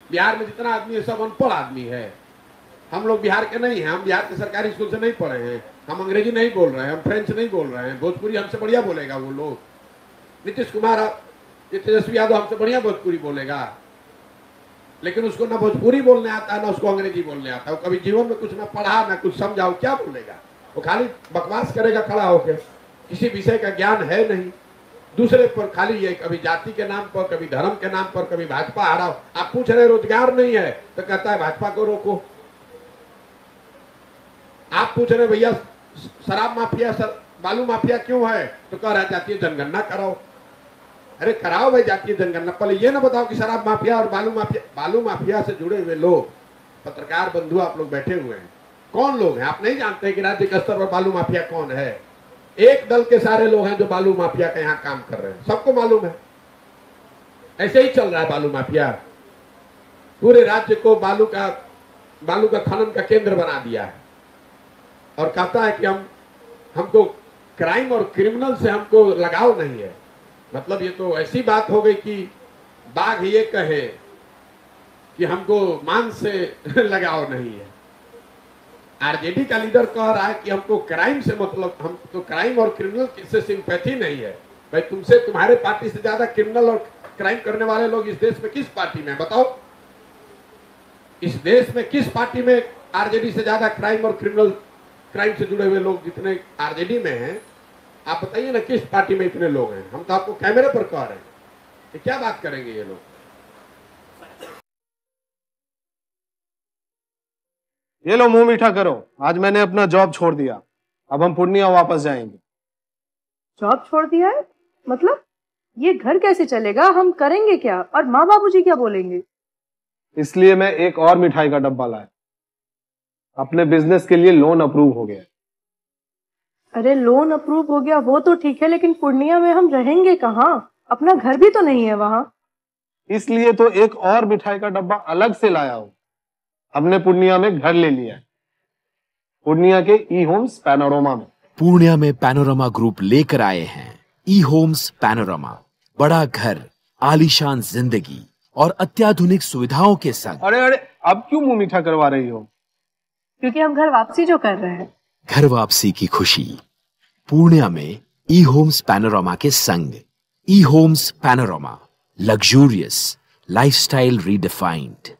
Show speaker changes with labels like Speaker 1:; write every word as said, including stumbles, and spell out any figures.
Speaker 1: बिहार में जितना आदमी है सब अनपढ़ आदमी है। हम लोग बिहार के नहीं हैं, हम बिहार के सरकारी स्कूल से नहीं पढ़े हैं, हम अंग्रेजी नहीं बोल रहे हैं, हम फ्रेंच नहीं बोल रहे हैं, भोजपुरी हमसे बढ़िया बोलेगा वो लोग। नीतीश कुमार, ये तेजस्वी यादव हमसे बढ़िया भोजपुरी बोलेगा, लेकिन उसको ना भोजपुरी बोलने आता है ना उसको अंग्रेजी बोलने आता है। वो कभी जीवन में कुछ ना पढ़ा ना कुछ समझा, क्या बोलेगा? वो खाली बकवास करेगा खड़ा होकर, किसी विषय का ज्ञान है नहीं। दूसरे पर खाली ये कभी जाति के नाम पर, कभी धर्म के नाम पर, कभी भाजपा आ रहा हो। आप पूछ रहे रोजगार नहीं है तो कहता है भाजपा को रोको। आप पूछ रहे भैया शराब माफिया सर, बालू माफिया क्यों है, तो कह रहा है जातीय जनगणना कराओ। अरे कराओ भाई जातीय जनगणना, पहले ये ना बताओ कि शराब माफिया और बालू माफिया, बालू माफिया से जुड़े हुए लोग, पत्रकार बंधु आप लोग बैठे हुए हैं, कौन लोग हैं? आप नहीं जानते कि राज्य के स्तर पर बालू माफिया कौन है? एक दल के सारे लोग हैं जो बालू माफिया का यहाँ काम कर रहे हैं, सबको मालूम है। ऐसे ही चल रहा है बालू माफिया, पूरे राज्य को बालू का बालू का खनन का केंद्र बना दिया है और कहता है कि हम हमको क्राइम और क्रिमिनल से हमको लगाव नहीं है। मतलब ये तो ऐसी बात हो गई कि बाघ ये कहे कि हमको मांस से लगाव नहीं है। आरजेडी का लीडर कह रहा है कि हमको क्राइम से मतलब, हम तो क्राइम और क्रिमिनल से सिंपैथी नहीं है। भाई तुमसे, तुम्हारे पार्टी से ज्यादा क्रिमिनल और क्राइम करने वाले लोग इस देश में किस पार्टी में, बताओ? इस देश में किस पार्टी में आरजेडी से ज्यादा क्राइम और क्रिमिनल, क्राइम से जुड़े हुए लोग जितने आरजेडी में हैं, आप बताइए ना किस पार्टी में इतने लोग हैं? हम तो आपको कैमरे पर कह रहे हैं कि क्या बात करेंगे ये लोग।
Speaker 2: ये लो मुंह मीठा करो, आज मैंने अपना जॉब छोड़ दिया, अब हम पूर्णिया वापस जाएंगे।
Speaker 3: जॉब छोड़ दिया है? मतलब ये घर कैसे चलेगा, हम करेंगे क्या, और माँ बाबूजी क्या बोलेंगे?
Speaker 2: इसलिए मैं एक और मिठाई का डब्बा लाया, अपने बिजनेस के लिए लोन अप्रूव हो गया।
Speaker 3: अरे लोन अप्रूव हो गया वो तो ठीक है, लेकिन पूर्णिया में हम रहेंगे कहाँ? अपना घर भी तो नहीं है वहां।
Speaker 2: इसलिए तो एक और मिठाई का डब्बा अलग से लाया हूं। हमने पूर्णिया में घर ले लिया है, पूर्णिया के ई होम्स पैनोरमा में।
Speaker 4: पूर्णिया में पैनोरमा ग्रुप लेकर आए हैं ई होम्स पैनोरमा, बड़ा घर, आलीशान जिंदगी और अत्याधुनिक सुविधाओं के संग।
Speaker 2: अरे अरे अब क्यों मुंह मीठा करवा रही हो?
Speaker 3: क्योंकि हम घर वापसी जो कर रहे हैं।
Speaker 4: घर वापसी की खुशी पूर्णिया में ई होम्स पैनोरमा के संग। E homes panorama, luxurious lifestyle redefined.